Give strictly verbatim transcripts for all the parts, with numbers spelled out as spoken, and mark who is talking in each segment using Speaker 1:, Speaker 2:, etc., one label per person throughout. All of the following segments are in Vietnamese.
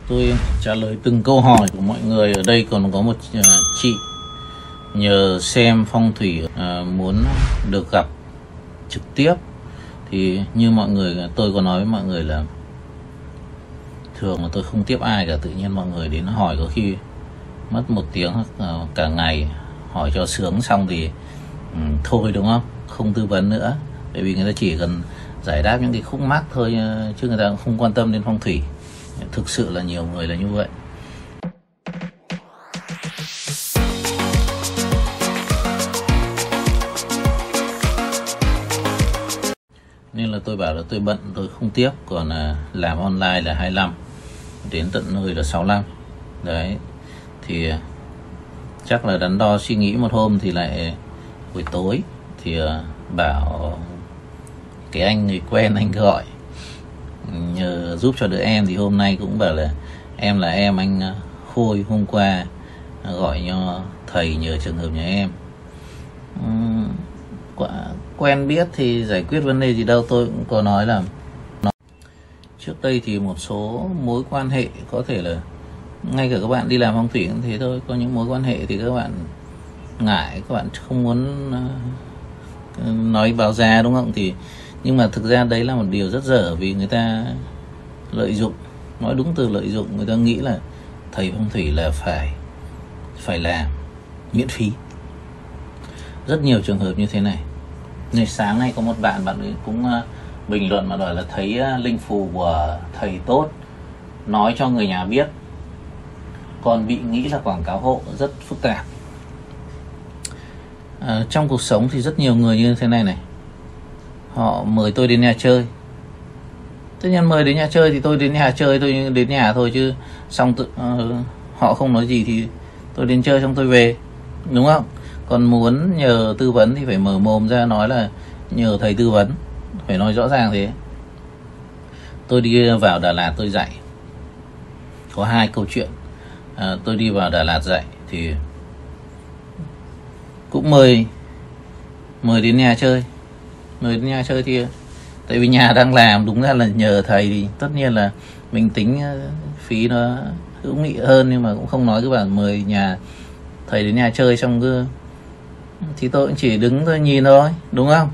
Speaker 1: Tôi trả lời từng câu hỏi của mọi người. Ở đây còn có một uh, chị nhờ xem phong thủy, uh, muốn được gặp trực tiếp. Thì như mọi người, tôi có nói với mọi người là thường là tôi không tiếp ai cả. Tự nhiên mọi người đến hỏi có khi mất một tiếng hoặc uh, cả ngày hỏi cho sướng, xong thì um, thôi đúng không, không tư vấn nữa. Bởi vì người ta chỉ cần giải đáp những cái khúc mắc thôi, uh, chứ người ta cũng không quan tâm đến phong thủy. Thực sự là nhiều người là như vậy. Nên là tôi bảo là tôi bận, tôi không tiếp. Còn là làm online là hai mươi lăm, đến tận nơi là sáu mươi lăm. Đấy, thì chắc là đắn đo suy nghĩ một hôm thì lại buổi tối thì bảo cái anh người quen anh gọi nhờ giúp cho đứa em. Thì hôm nay cũng bảo là em là em anh Khôi hôm qua gọi cho thầy nhờ trường hợp nhà em. uhm, Quen biết thì giải quyết vấn đề gì đâu. Tôi cũng có nói là trước đây thì một số mối quan hệ có thể là ngay cả các bạn đi làm phong thủy cũng thế thôi. Có những mối quan hệ thì các bạn ngại, các bạn không muốn nói báo ra, đúng không? Thì nhưng mà thực ra đấy là một điều rất dở, vì người ta lợi dụng, nói đúng từ lợi dụng. Người ta nghĩ là thầy phong thủy là phải phải làm miễn phí. Rất nhiều trường hợp như thế này. Nên sáng nay có một bạn bạn ấy cũng uh, bình luận mà nói là thấy uh, linh phù của thầy tốt, nói cho người nhà biết, còn bị nghĩ là quảng cáo hộ, rất phức tạp. Uh, trong cuộc sống thì rất nhiều người như thế này này. Họ mời tôi đến nhà chơi. Tất nhiên mời đến nhà chơi thì tôi đến nhà chơi, tôi đến nhà thôi, chứ xong tự, uh, họ không nói gì thì tôi đến chơi xong tôi về, đúng không? Còn muốn nhờ tư vấn thì phải mở mồm ra nói là nhờ thầy tư vấn, phải nói rõ ràng thế. Tôi đi vào Đà Lạt tôi dạy, có hai câu chuyện. À, tôi đi vào Đà Lạt dạy thì cũng mời mời đến nhà chơi. Mời đến nhà chơi thì tại vì nhà đang làm, đúng ra là nhờ thầy thì tất nhiên là mình tính phí nó hữu nghị hơn, nhưng mà cũng không nói. Cứ bảo mời nhà thầy đến nhà chơi xong cứ thì tôi cũng chỉ đứng thôi, nhìn thôi, đúng không?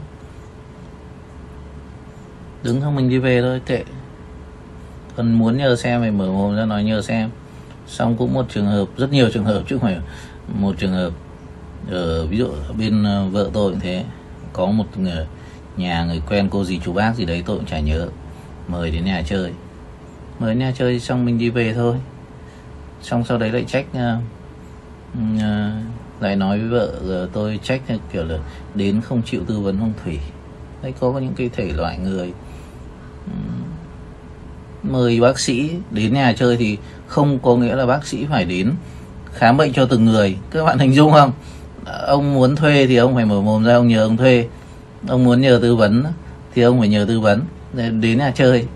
Speaker 1: Đứng xong mình đi về thôi, kệ. Còn muốn nhờ xem thì mở mồm ra nói nhờ xem. Xong cũng một trường hợp, rất nhiều trường hợp chứ không phải một trường hợp. Ở ví dụ ở bên vợ tôi cũng thế, có một người, nhà người quen cô dì chú bác gì đấy tôi cũng chả nhớ, mời đến nhà chơi. Mời đến nhà chơi xong mình đi về thôi. Xong sau đấy lại trách, uh, uh, lại nói với vợ tôi trách kiểu là đến không chịu tư vấn phong thủy. Đấy, có những cái thể loại người um, mời bác sĩ đến nhà chơi thì không có nghĩa là bác sĩ phải đến khám bệnh cho từng người. Các bạn hình dung không? Ông muốn thuê thì ông phải mở mồm ra, ông nhờ ông thuê. Ông muốn nhờ tư vấn thì ông phải nhờ tư vấn. Đến nhà chơi,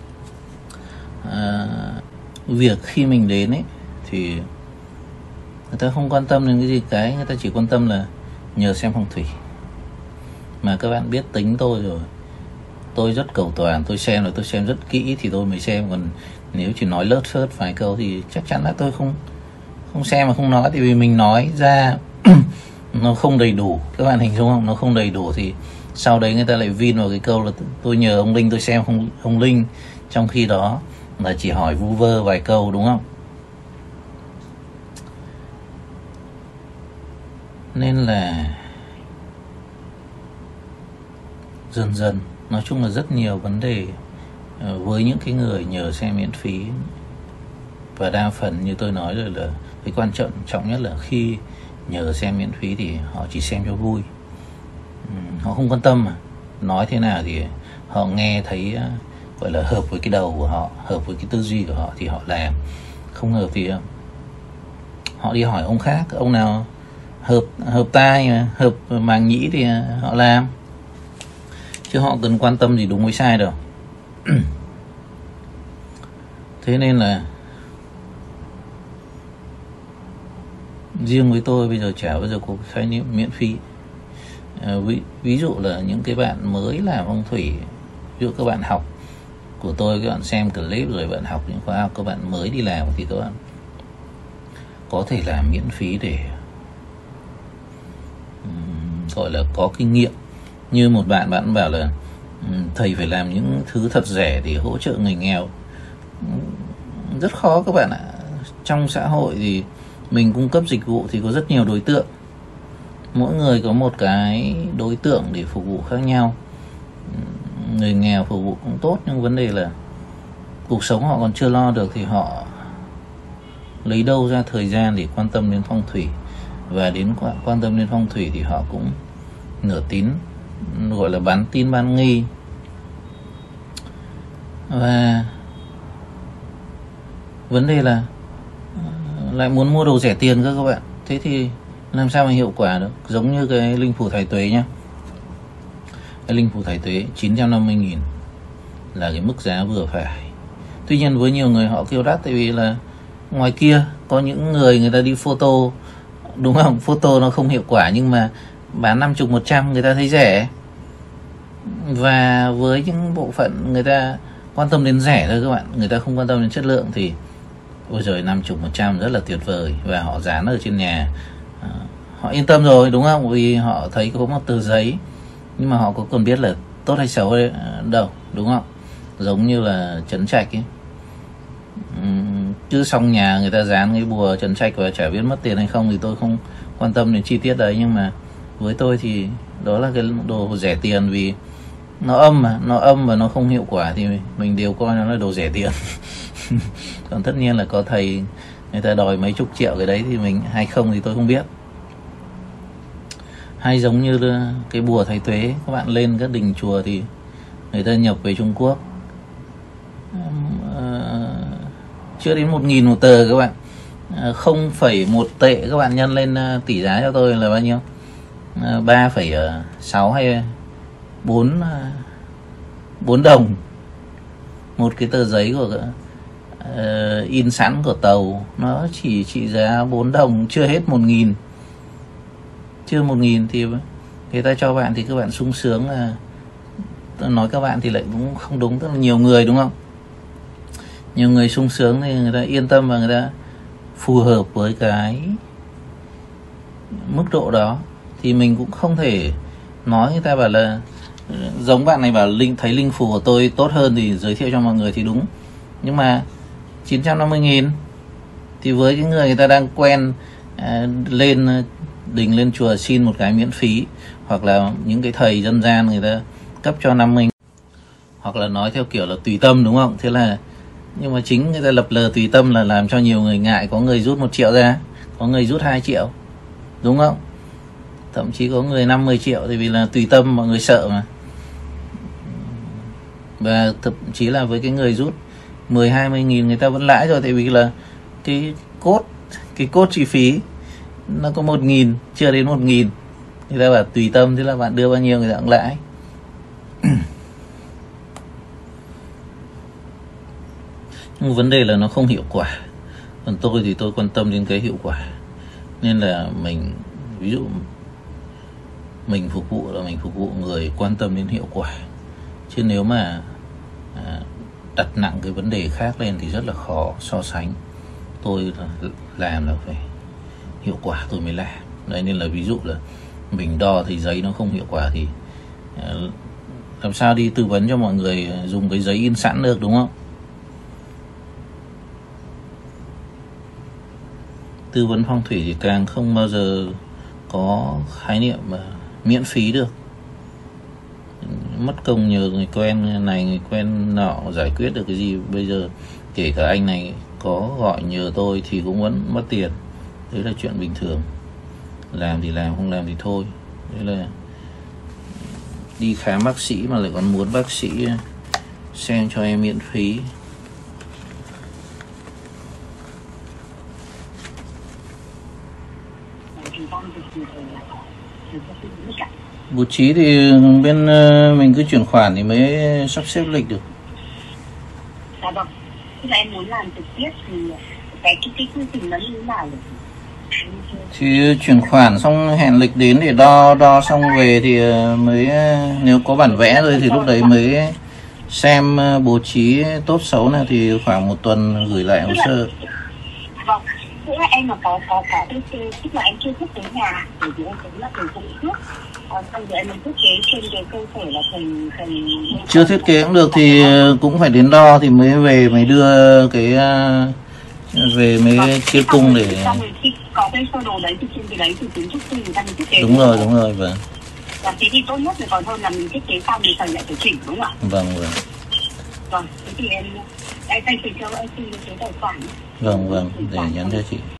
Speaker 1: à, việc khi mình đến ấy thì người ta không quan tâm đến cái gì cái, người ta chỉ quan tâm là nhờ xem phong thủy. Mà các bạn biết tính tôi rồi, tôi rất cầu toàn, tôi xem là tôi xem rất kỹ thì tôi mới xem. Còn nếu chỉ nói lớt phớt vài câu thì chắc chắn là tôi không không xem mà không nói. Thì vì mình nói ra nó không đầy đủ, các bạn hình dung không? Nó không đầy đủ thì sau đấy người ta lại vin vào cái câu là tôi nhờ ông Linh tôi xem không ông Linh, trong khi đó là chỉ hỏi vu vơ vài câu, đúng không? Nên là dần dần, nói chung là rất nhiều vấn đề với những cái người nhờ xem miễn phí. Và đa phần như tôi nói rồi là cái quan trọng trọng nhất là khi nhờ xem miễn phí thì họ chỉ xem cho vui. Họ không quan tâm mà nói thế nào thì họ nghe thấy gọi là hợp với cái đầu của họ, hợp với cái tư duy của họ thì họ làm. Không hợp thì họ đi hỏi ông khác, ông nào hợp hợp tai, hợp màng nhĩ thì họ làm, chứ họ cần quan tâm gì đúng với sai đâu. Thế nên là riêng với tôi bây giờ chả bao giờ có cái khái niệm miễn phí. À, ví, ví dụ là những cái bạn mới làm phong thủy, ví dụ các bạn học của tôi, các bạn xem clip rồi bạn học những khóa học, các bạn mới đi làm thì các bạn có thể làm miễn phí để um, gọi là có kinh nghiệm. Như một bạn bạn bảo là um, thầy phải làm những thứ thật rẻ để hỗ trợ người nghèo. Um, rất khó các bạn ạ. Trong xã hội thì mình cung cấp dịch vụ thì có rất nhiều đối tượng, mỗi người có một cái đối tượng để phục vụ khác nhau. Người nghèo phục vụ cũng tốt, nhưng vấn đề là cuộc sống họ còn chưa lo được thì họ lấy đâu ra thời gian để quan tâm đến phong thủy. Và đến quan tâm đến phong thủy thì họ cũng nửa tín, gọi là bán tin bán nghi. Và vấn đề là lại muốn mua đồ rẻ tiền cơ các bạn. Thế thì làm sao mà hiệu quả được? Giống như cái linh phù thái tuế nhá. Cái linh phù thái tuế chín trăm năm mươi nghìn là cái mức giá vừa phải. Tuy nhiên với nhiều người họ kêu đắt, tại vì là ngoài kia có những người người ta đi photo, đúng không? Photo nó không hiệu quả nhưng mà bán năm mươi, một trăm người ta thấy rẻ. Và với những bộ phận người ta quan tâm đến rẻ thôi các bạn, người ta không quan tâm đến chất lượng thì ôi giời, năm mươi, một trăm rất là tuyệt vời. Và họ dán ở trên nhà, họ yên tâm rồi, đúng không? Vì họ thấy có một tờ giấy, nhưng mà họ có cần biết là tốt hay xấu hay đâu, đúng không? Giống như là trấn trạch ấy, chứ xong nhà người ta dán cái bùa trấn trạch và chả biết mất tiền hay không thì tôi không quan tâm đến chi tiết đấy. Nhưng mà với tôi thì đó là cái đồ rẻ tiền, vì nó âm mà, nó âm và nó không hiệu quả thì mình đều coi nó là đồ rẻ tiền. Còn tất nhiên là có thầy người ta đòi mấy chục triệu cái đấy thì mình hay không thì tôi không biết. Hay giống như là cái bùa thái tuế, các bạn lên các đình chùa thì người ta nhập về Trung Quốc, chưa đến một nghìn một tờ các bạn. Không phẩy một tệ các bạn nhân lên tỷ giá cho tôi là bao nhiêu? Ba phẩy sáu hay bốn bốn đồng một cái tờ giấy của uh, in sẵn của tàu. Nó chỉ trị giá bốn đồng, chưa hết một nghìn. Chưa một nghìn thì người ta cho bạn thì các bạn sung sướng. Là nói các bạn thì lại cũng không đúng, tức là nhiều người, đúng không? Nhiều người sung sướng thì người ta yên tâm và người ta phù hợp với cái mức độ đó. Thì mình cũng không thể nói người ta bảo là giống bạn này bảo linh thấy linh phù của tôi tốt hơn thì giới thiệu cho mọi người thì đúng. Nhưng mà chín trăm năm mươi nghìn thì với cái người người ta đang quen à, lên đình lên chùa xin một cái miễn phí, hoặc là những cái thầy dân gian người ta cấp cho năm mươi, hoặc là nói theo kiểu là tùy tâm, đúng không? Thế là nhưng mà chính người ta lập lờ tùy tâm là làm cho nhiều người ngại. Có người rút một triệu ra, có người rút hai triệu, đúng không? Thậm chí có người năm mươi triệu, tại vì là tùy tâm, mọi người sợ mà. Và thậm chí là với cái người rút mười hai mươi nghìn người ta vẫn lãi rồi, tại vì là cái cốt cái cốt chi phí nó có một nghìn, chưa đến một nghìn. Người ta bảo tùy tâm, thế là bạn đưa bao nhiêu người ta cũng lãi. Nhưng vấn đề là nó không hiệu quả. Còn tôi thì tôi quan tâm đến cái hiệu quả. Nên là mình, ví dụ mình phục vụ là mình phục vụ người quan tâm đến hiệu quả. Chứ nếu mà à, đặt nặng cái vấn đề khác lên thì rất là khó so sánh. Tôi làm là phải hiệu quả tôi mới làm. Đấy, nên là ví dụ là mình đo thì giấy nó không hiệu quả thì à, làm sao đi tư vấn cho mọi người dùng cái giấy in sẵn được, đúng không? Tư vấn phong thủy thì càng không bao giờ có khái niệm mà miễn phí được. Mất công nhờ người quen này người quen nọ giải quyết được cái gì. Bây giờ kể cả anh này có gọi nhờ tôi thì cũng vẫn mất tiền. Đấy là chuyện bình thường. Làm thì làm, không làm thì thôi. Đấy là đi khám bác sĩ mà lại còn muốn bác sĩ xem cho em miễn phí. Bố trí thì bên mình cứ chuyển khoản thì mới sắp xếp lịch được.
Speaker 2: Dạ vâng. Thế là em muốn làm trực tiếp thì cái cái cái quy trình nó như thế nào nhỉ?
Speaker 1: Thì chuyển khoản xong hẹn lịch đến để đo đo xong về thì mới, nếu có bản vẽ rồi thì lúc đấy mới xem bố trí tốt xấu này thì khoảng một tuần gửi lại hồ sơ.
Speaker 2: Vâng, tức là em mà có có có cái tức là em chưa thiết kế nhà, bởi vì em cũng là từ cũng trước, còn xong rồi em mới thiết kế trên cái cơ sở là thành thành.
Speaker 1: Chưa thiết kế cũng được thì cũng phải đến đo thì mới về mới đưa cái về mới vâng, chia cung để.
Speaker 2: Xong rồi khi có cái sơ đồ đấy thì trên cái đấy thì kiến trúc sư người ta mới thiết kế.
Speaker 1: Đúng rồi, đúng rồi, vâng.
Speaker 2: Và thế thì tốt nhất là còn hơn là mình thiết kế xong thì phải lại phải chỉnh, đúng không ạ?
Speaker 1: Vâng, vâng.
Speaker 2: Vâng, thế thì em em thay cho anh xin cái tài khoản.
Speaker 1: Vâng, vâng, để nhắn cho chị.